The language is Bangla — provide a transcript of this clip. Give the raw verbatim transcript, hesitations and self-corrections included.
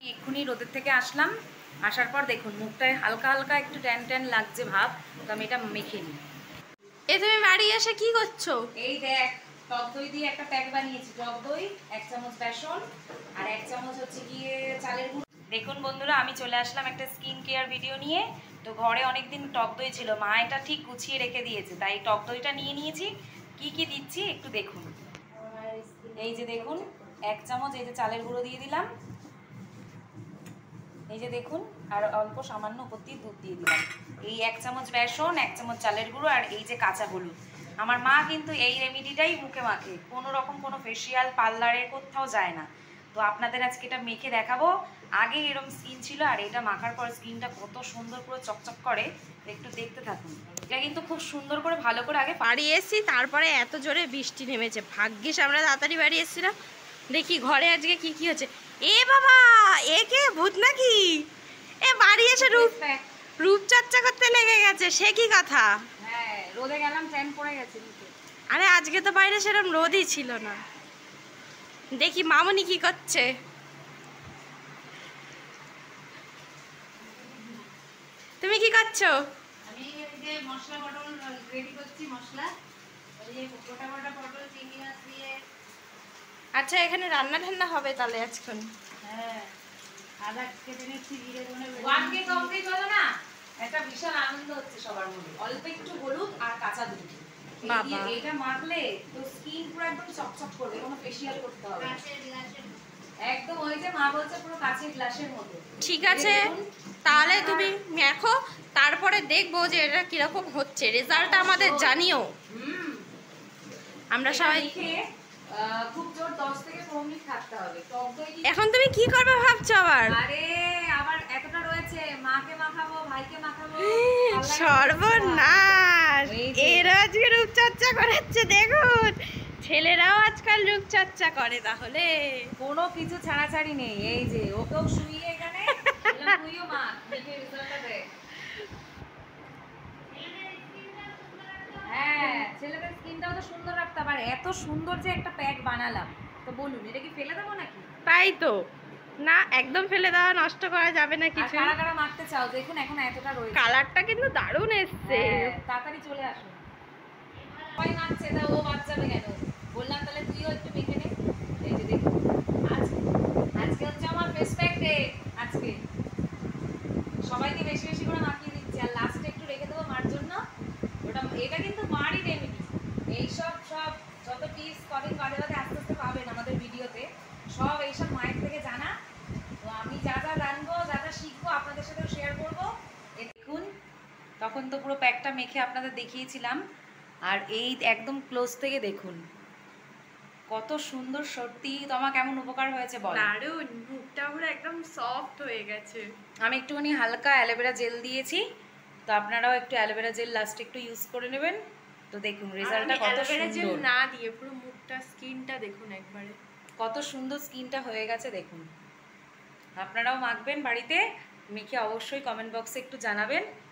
এক্ষুনি রোদের থেকে আসলাম, আসার পর দেখুন মুখটায় হালকা হালকা একটু ট্যান ট্যান লাগছে ভাব, তো আমি এটা মেখে নিই। এ তুমি বাড়ি এসে কি করছো? এই দেখ টক দই দিয়ে একটা প্যাক বানিয়েছি। টক দই, এক চামচ বেসন আর এক চামচ হচ্ছে গিয়ে চালের গুঁড়ো। দেখুন বন্ধুরা, আমি চলে আসলাম একটা স্কিন কেয়ার ভিডিও নিয়ে। তো ঘরে অনেকদিন টক দই ছিল, মা এটা ঠিক গুছিয়ে রেখে দিয়েছে, তাই টক দইটা নিয়ে নিয়েছি। কি কি দিচ্ছি একটু দেখুন। এই যে দেখুন এক চামচ এই যে চালের গুঁড়ো দিয়ে দিলাম, এই যে দেখুন, আর অল্প সামান্য উপর দিয়ে দুধ দিয়ে দিলাম। এই এক চামচ বেসন, এক চামচ চালের গুঁড়ো আর এই যে কাঁচা হলুদ। আমার মা কিন্তু এই রেমেডিটাই মুখে মাখে, কোনো রকম কোনো ফেসিয়াল পার্লারে কোথাও যায় না। তো আপনাদের আজকে এটা মেখে দেখাবো। আগে এরকম স্কিন ছিল, আর এটা মাখার পর স্কিনটা কত সুন্দর পুরো চকচক করে, একটু দেখতে থাকুন। এটা কিন্তু খুব সুন্দর করে ভালো করে আগে বাড়ি এসেছি, তারপরে এত জোরে বৃষ্টি নেমেছে। ভাগ্যিস আমরা তাড়াতাড়ি বাড়ি এসেছিলাম। দেখি ঘরে আজকে কি কি হচ্ছে। এ বাবা, এ কে ভূত নাকি? এ বাড়ি এসে রূপ রূপচর্চা করতে লেগে গেছে, সে কি কথা? হ্যাঁ, রোদে গেলাম, ট্যান পড়ে গেছে। আরে আজকে তো বাইরে সেরকম রোদই ছিল না। দেখি মামনি কি করছে। তুমি কি করছো? আমি এই যে মশলা পটল রেডি করছি, মশলা এই যে গোটা গোটা পটল চিংড়ি মাছ দিয়ে। আচ্ছা, এখানে রান্না ঠান্না হবে তাহলে আজখন? হ্যাঁ, আদা কেটে নিচ্ছি, জিরে ধনে ওয়ান কে কমপ্লিট হলো না, একটা বিশাল আনন্দ হচ্ছে সবার মধ্যে। অল্প একটু হলুদ আর কাঁচা দুধ, বাবা এটা মাখলে তো স্কিন পুরো একদম চকচক করবে, কোনো ফেসিয়াল করতে হবে না, একদম ওই যে মা বলছে পুরো কাঁচের গ্লাসের মতো। ঠিক আছে, তাহলে তুমি মেখো, তারপরে দেখবো যে এটা কিরকম হচ্ছে, রেজাল্টটা আমাদের জানিও। হুম, আমরা সবাই খুব জোর দশ থেকে পনেরো মিনিট থাকতে হবে। টক দই এখন তুমি কি করবে ভাবছো আবার? আরে আবার এতটা রয়েছে, মাকে মাখাবো, ভাইকে মাখাবো। সর্বনাশ, এরা আজকে রূপচর্চা করেছে দেখুন। ছেলেরাও আজকাল রূপচর্চা করে, তাহলে কোনো কিছু ছাড়াছাড়ি নেই। এই যে ওকেও শুইয়ে এখানে তুইও মা দেখে রেজাল্টটা দে। হ্যাঁ, ছেলেদের স্কিনটাও তো সুন্দর রাখতে পারে। এত সুন্দর যে একটা প্যাক বানালাম, তো বলুন এটা কি ফেলে দেবো নাকি? তাই তো না, একদম ফেলে দেওয়া, নষ্ট করা যাবে না কিছু। কারা কারা মাখতে চাও দেখুন, এখন এতটা রয়েছে। কালারটা কিন্তু দারুণ এসছে। তাড়াতাড়ি চলে আসো। সবাই মাখছে, তা ও বাদ যাবে কেন? বললাম তাহলে তুইও একটু মেখে নে। এই যে দেখুন, আজকে আজকে হচ্ছে আমার ফেস প্যাক ডে। আজকে সবাইকে বেশি বেশি করে মাখিয়ে দিচ্ছি, আর লাস্টে একটু রেখে দেবো মার জন্য। ওটা এটা কিন্তু মারই রেমেডি। এইসব সব যত টিপস কদিন বাদে বাদে আস্তে আস্তে পাবেন আমাদের ভিডিওতে, সব এইসব মায়ের থেকে জানা। তো আমি যা যা জানবো, যা যা শিখবো আপনাদের সাথেও শেয়ার করবো। দেখুন, তখন তো পুরো প্যাকটা মেখে আপনাদের দেখিয়েছিলাম, আর এই একদম ক্লোজ থেকে দেখুন কত সুন্দর। সত্যি তোমার কেমন উপকার হয়েছে বল? দারুণ, মুখটা পুরো একদম সফট হয়ে গেছে। আমি একটুখানি হালকা অ্যালোভেরা জেল দিয়েছি, তো আপনারাও একটু অ্যালোভেরা জেল লাস্টে একটু ইউজ করে নেবেন। তো দেখুন রেজাল্টটা কত সুন্দর। না দিয়ে পুরো মুখটা, স্কিনটা দেখুন একবারে কত সুন্দর স্কিনটা হয়ে গেছে দেখুন। আপনারাও মাখবেন বাড়িতে, মেখে অবশ্যই কমেন্ট বক্সে একটু জানাবেন।